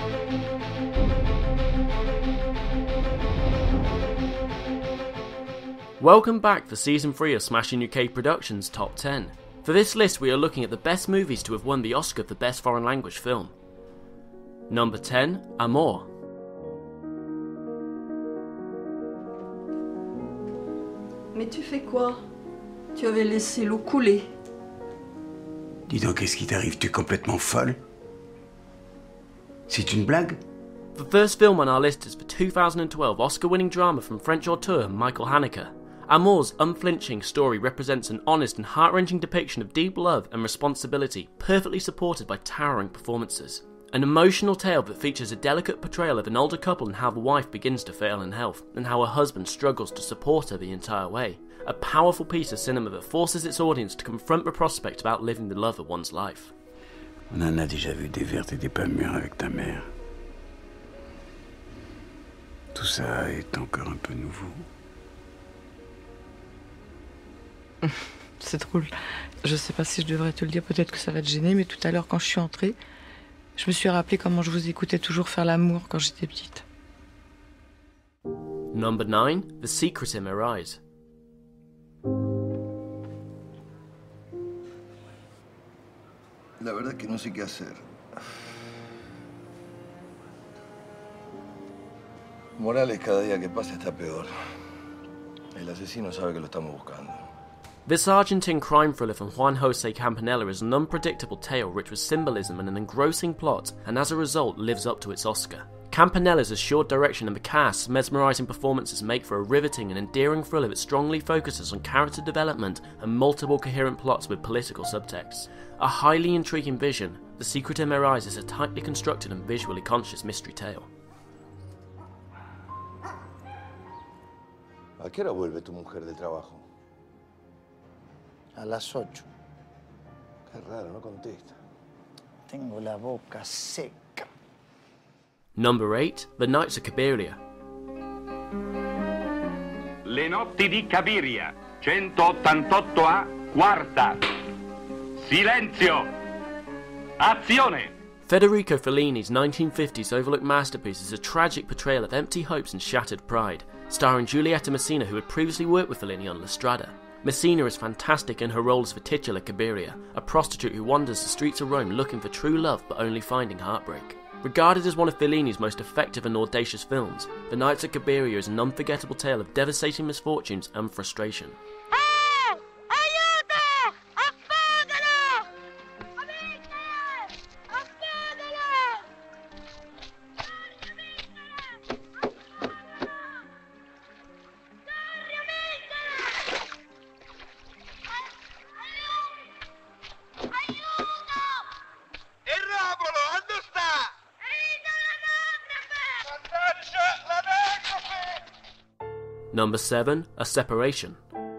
Welcome back for Season 3 of Smashing UK Productions Top 10. For this list we are looking at the best movies to have won the Oscar for Best Foreign Language Film. Number 10, Amour. Mais tu fais quoi? Tu avais laissé l'eau couler. Dis donc, qu'est-ce qui t'arrive? Tu es complètement folle? C'est une blague? The first film on our list is the 2012 Oscar-winning drama from French auteur Michael Haneke. Amour's unflinching story represents an honest and heart-wrenching depiction of deep love and responsibility, perfectly supported by towering performances. An emotional tale that features a delicate portrayal of an older couple and how the wife begins to fail in health, and how her husband struggles to support her the entire way. A powerful piece of cinema that forces its audience to confront the prospect of outliving the love of one's life. On en a déjà vu des vertes et des pas mûres avec ta mère. Tout ça est encore un peu nouveau. C'est drôle. Je sais pas si je devrais te le dire, peut-être que ça va te gêner, mais tout à l'heure quand je suis entrée, je me suis rappelé comment je vous écoutais toujours faire l'amour quand j'étais petite. Number 9, The Secret in Her Eyes. La verdad que no sé qué hacer. Morales cada día que pasa está peor. El asesino sabe que lo estamos buscando. This Argentine crime thriller from Juan José Campanella is an unpredictable tale rich with symbolism and an engrossing plot, and as a result lives up to its Oscar. Campanella's assured direction and the cast's mesmerising performances make for a riveting and endearing thriller that strongly focuses on character development and multiple coherent plots with political subtexts. A highly intriguing vision, The Secret in Her Eyes is a tightly constructed and visually conscious mystery tale. ¿A qué hora vuelve tu mujer del trabajo? A las 8. Qué raro, no contesta. Tengo la boca seca. Number 8, The Nights of Cabiria. Le notti di Cabiria, 188A, quarta. Silenzio! Azione! Federico Fellini's 1950s overlooked masterpiece is a tragic portrayal of empty hopes and shattered pride, starring Giulietta Messina, who had previously worked with Fellini on La Strada. Messina is fantastic in her role as the titular Cabiria, a prostitute who wanders the streets of Rome looking for true love but only finding heartbreak. Regarded as one of Fellini's most effective and audacious films, The Nights of Cabiria is an unforgettable tale of devastating misfortunes and frustration. Number 7, A Separation.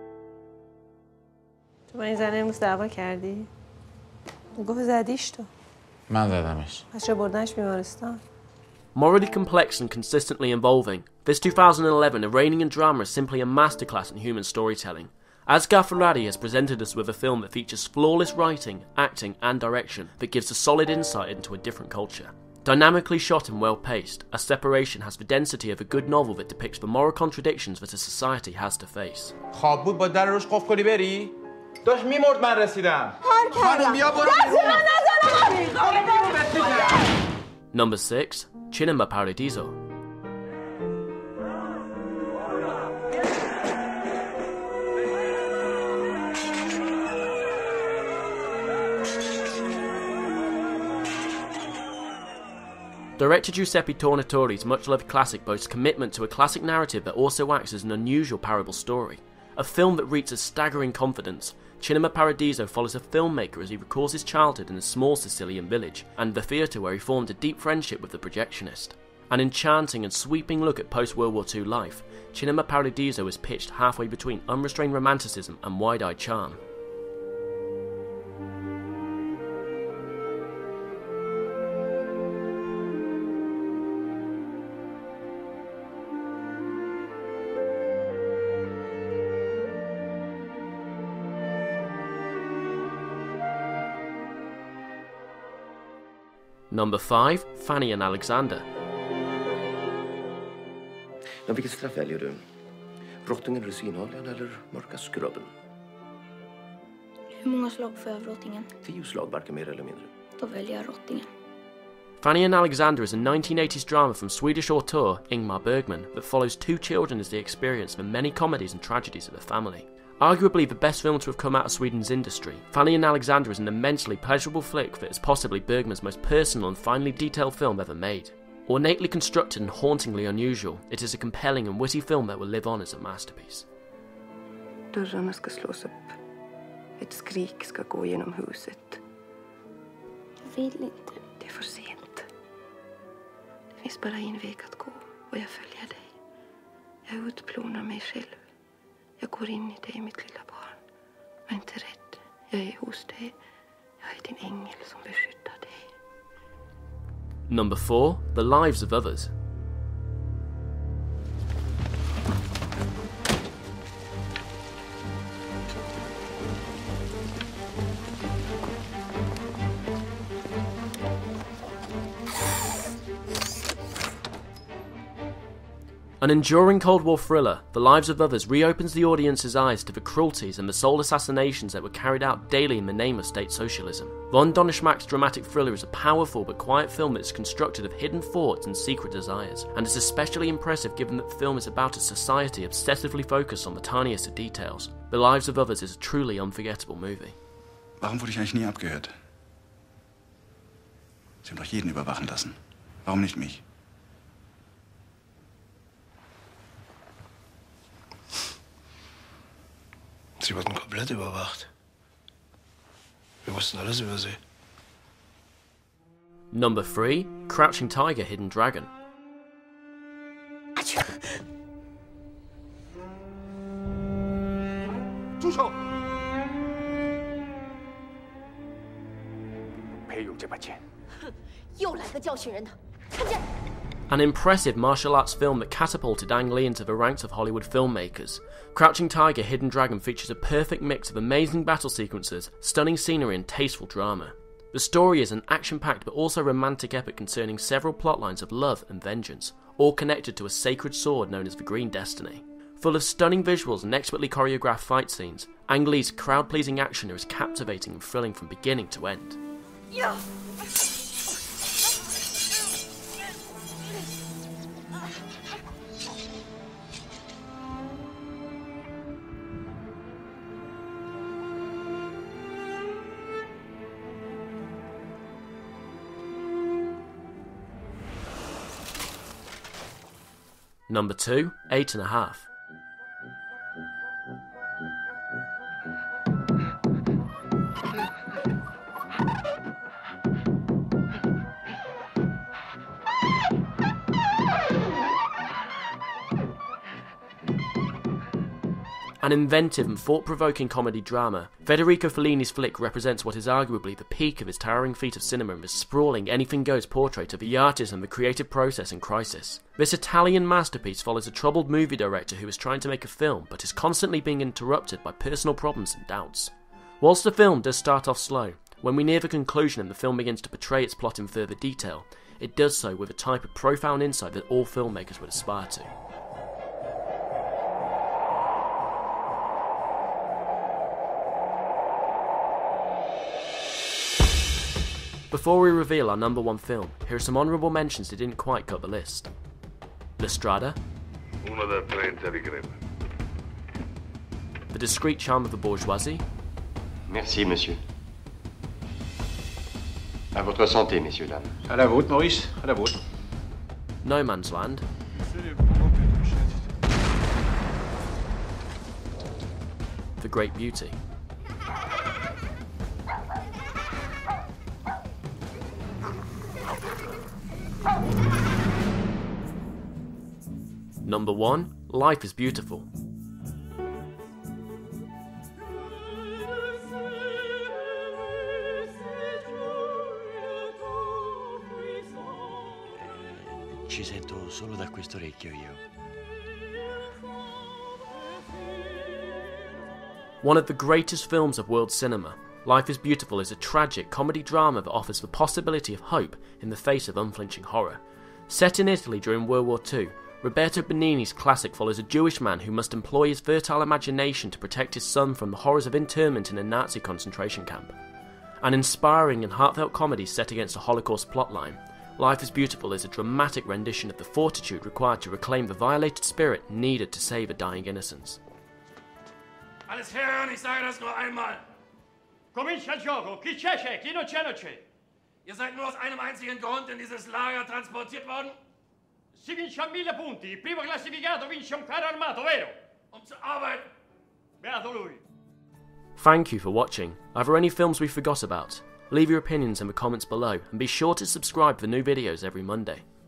تو با این زن امروز دعوا کردی؟ گفت زدیش تو. من زدمش. از چه بردنش بیمارستان؟ Morally complex and consistently involving, this 2011 Iranian drama is simply a masterclass in human storytelling. Asghar Farhadi has presented us with a film that features flawless writing, acting and direction that gives a solid insight into a different culture. Dynamically shot and well paced, A Separation has the density of a good novel that depicts the moral contradictions that a society has to face. خواب بود با در روش قفل کنی بری؟ داشت میمرد من رسیدم. خانم بیا برو. Number 6, Cinema Paradiso. Director Giuseppe Tornatore's much-loved classic boasts commitment to a classic narrative that also acts as an unusual parable story. A film that reaches staggering confidence, Cinema Paradiso follows a filmmaker as he recalls his childhood in a small Sicilian village, and the theatre where he formed a deep friendship with the projectionist. An enchanting and sweeping look at post-World War II life, Cinema Paradiso is pitched halfway between unrestrained romanticism and wide-eyed charm. Number 5, Fanny and Alexander. Men vilket straff väljer du? Rottingen, rusinoljan eller mörka skrubben? Hur många slag får jag av rottingen? 10 slag, varken mer eller mindre. Då väljer jag rottingen. Fanny and Alexander is a 1980s drama from Swedish auteur Ingmar Bergman that follows 2 children as they experience the many comedies and tragedies of a family. Arguably the best film to have come out of Sweden's industry, Fanny and Alexander is an immensely pleasurable flick that is possibly Bergman's most personal and finely detailed film ever made. Ornately constructed and hauntingly unusual, it is a compelling and witty film that will live on as a masterpiece. Dörrarna ska slås upp. Ett skrik ska gå genom huset. Jag vill inte. Det är för sent. Det finns bara en väg att gå och jag följer dig. Jag utplånar mig själv. Jag går in i dig, mitt lilla barn. Var inte rädd. Jag är hos dig. Jag är din ängel som beskyddar dig. Number 4, The Lives of Others. An enduring Cold War thriller, The Lives of Others reopens the audience's eyes to the cruelties and the soul assassinations that were carried out daily in the name of state socialism. Von Donnerschmach's dramatic thriller is a powerful but quiet film that is constructed of hidden thoughts and secret desires, and is especially impressive given that the film is about a society obsessively focused on the tiniest of details. The Lives of Others is a truly unforgettable movie. Warum wurde ich eigentlich nie abgehört? Sie haben doch jeden überwachen lassen. Warum nicht mich? Sie wurden komplett überwacht. Wir wussten alles über sie. Number 3, Crouching Tiger, Hidden Dragon. An impressive martial arts film that catapulted Ang Lee into the ranks of Hollywood filmmakers. Crouching Tiger, Hidden Dragon features a perfect mix of amazing battle sequences, stunning scenery and tasteful drama. The story is an action-packed but also romantic epic concerning several plotlines of love and vengeance, all connected to a sacred sword known as the Green Destiny. Full of stunning visuals and expertly choreographed fight scenes, Ang Lee's crowd-pleasing action is captivating and thrilling from beginning to end. Ja. Number 2, 8½. An inventive and thought-provoking comedy drama, Federico Fellini's flick represents what is arguably the peak of his towering feat of cinema in this sprawling, anything-goes portrait of the artist and the creative process in crisis. This Italian masterpiece follows a troubled movie director who is trying to make a film but is constantly being interrupted by personal problems and doubts. Whilst the film does start off slow, when we near the conclusion and the film begins to portray its plot in further detail, it does so with a type of profound insight that all filmmakers would aspire to. Before we reveal our number 1 film, here are some honourable mentions that didn't quite cut the list. La Strada, Uno da 30 di crema. The Discreet Charm of the Bourgeoisie, Merci, monsieur. À votre santé, messieurs, dames. À la vôtre, Maurice, à la vôtre. No Man's Land, The Great Beauty, Number 1, Life is Beautiful. Ci sento solo da quest'orecchio io. One of the greatest films of world cinema, Life is Beautiful is a tragic comedy drama that offers the possibility of hope in the face of unflinching horror. Set in Italy during World War II, Roberto Benigni's classic follows a Jewish man who must employ his fertile imagination to protect his son from the horrors of internment in a Nazi concentration camp. An inspiring and heartfelt comedy set against a Holocaust plotline, Life is Beautiful is a dramatic rendition of the fortitude required to reclaim the violated spirit needed to save a dying innocence. Alles hören, ich sage das nur einmal. Comincia il gioco. Chi c'è? Chi non c'è? Ihr seid nur aus einem einzigen Grund in dieses Lager transportiert worden? Si vince a 1000 punti. Il primo classificato vince un carro armato, vero? Zu arbeiten. Beato lui. Thank you for watching. Are there any films we forgot about? Leave your opinions in the comments below and be sure to subscribe for new videos every Monday.